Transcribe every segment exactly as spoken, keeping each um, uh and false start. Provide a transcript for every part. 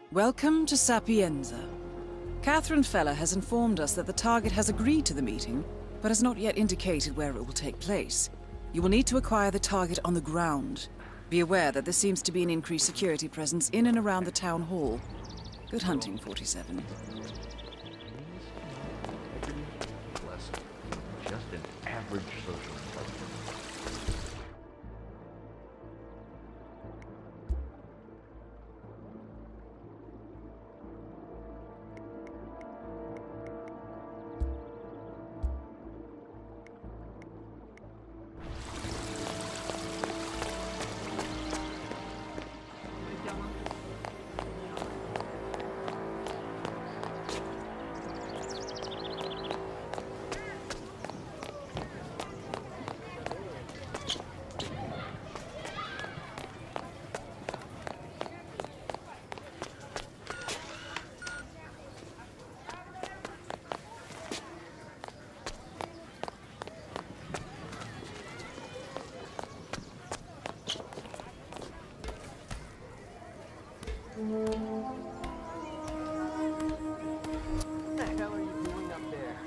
Welcome to Sapienza. Catherine Feller has informed us that the target has agreed to the meeting, but has not yet indicated where it will take place. You will need to acquire the target on the ground. Be aware that there seems to be an increased security presence in and around the town hall. Good hunting, forty-seven. Just an average social intelligence. What the hell are you doing up there?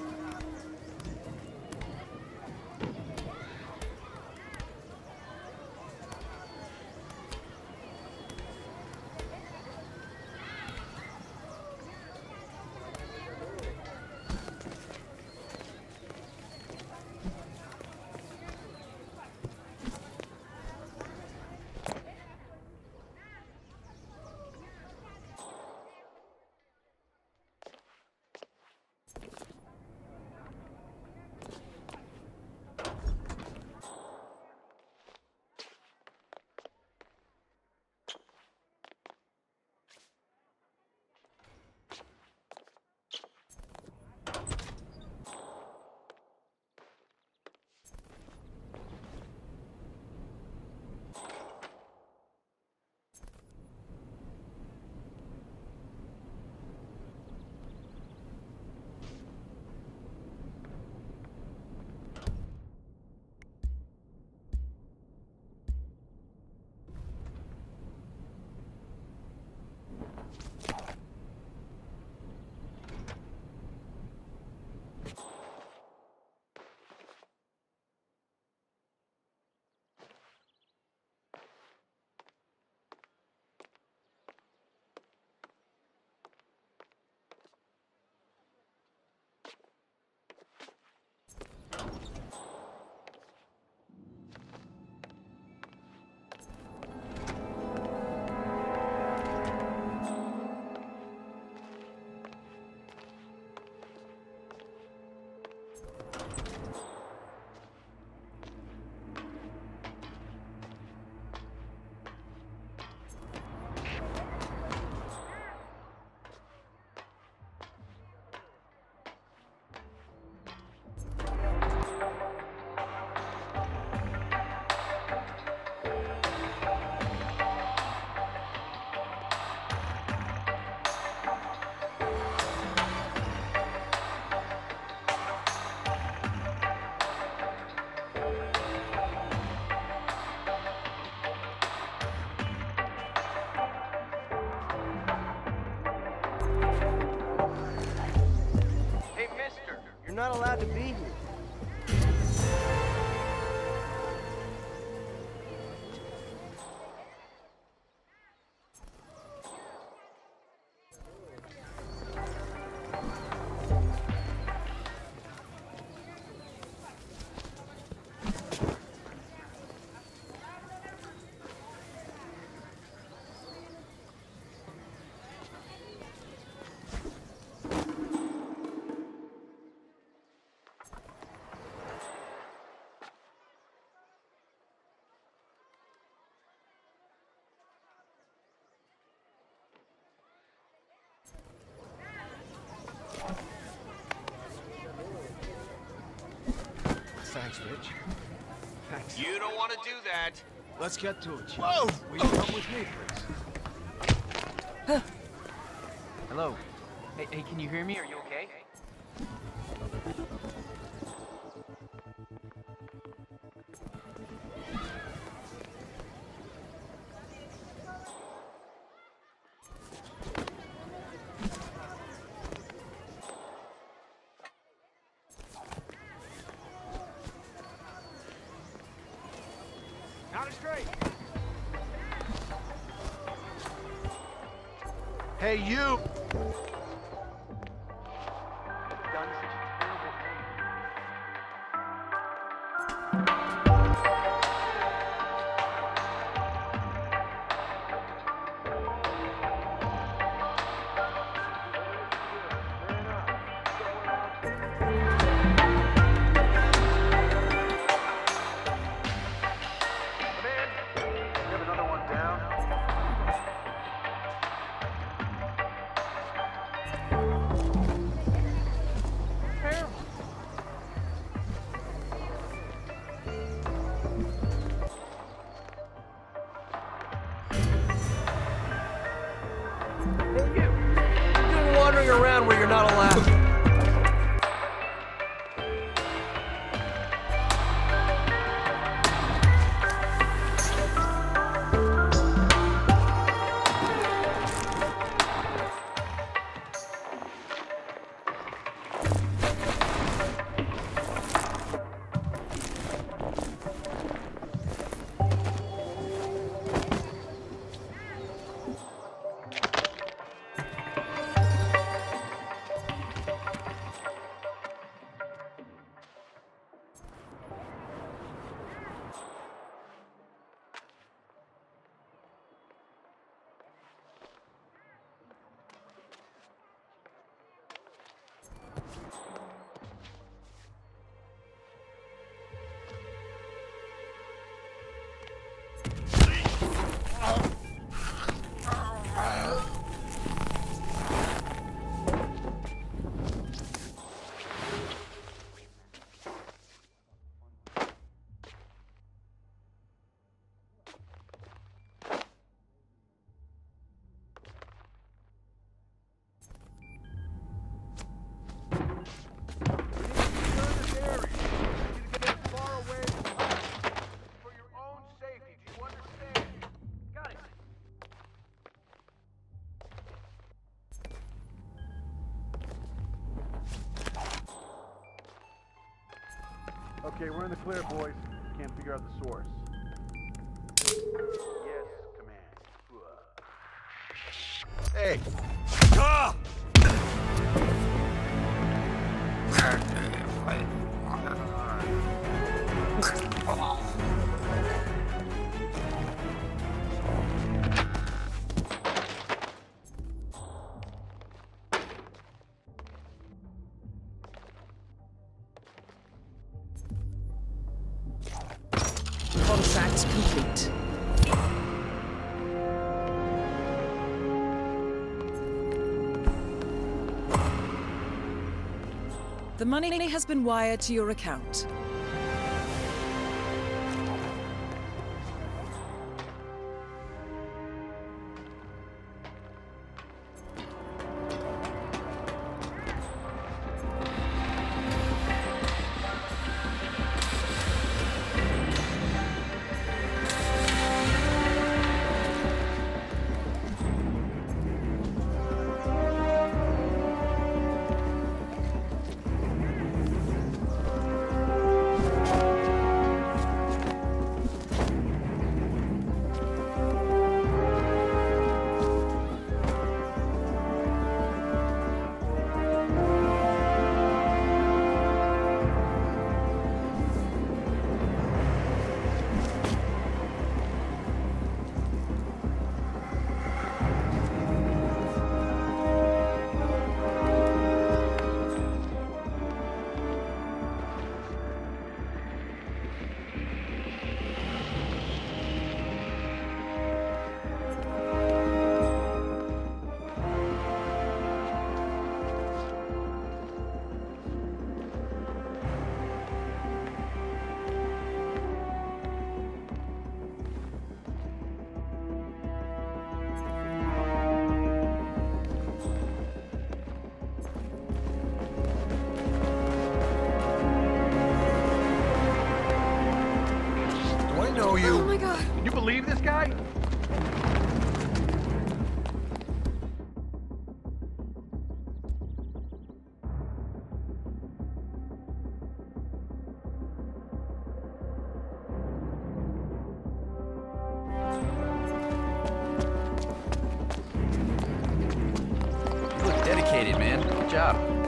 You're not allowed to be here. Thanks, Rich. Thanks. You don't want to do that. Let's get to it, Chief. Whoa! Will you come with me, please? Hello. Hey, hey, can you hear me? Are you okay? Counter straight. Hey, you! Done such a terrible thing. Around where you're not allowed. Okay, we're in the clear, boys. Can't figure out the source. Yes, command. Hey! Ah! Contract complete. The money has been wired to your account. know you. Oh my god. Can you believe this guy? dedicated, man. Good job.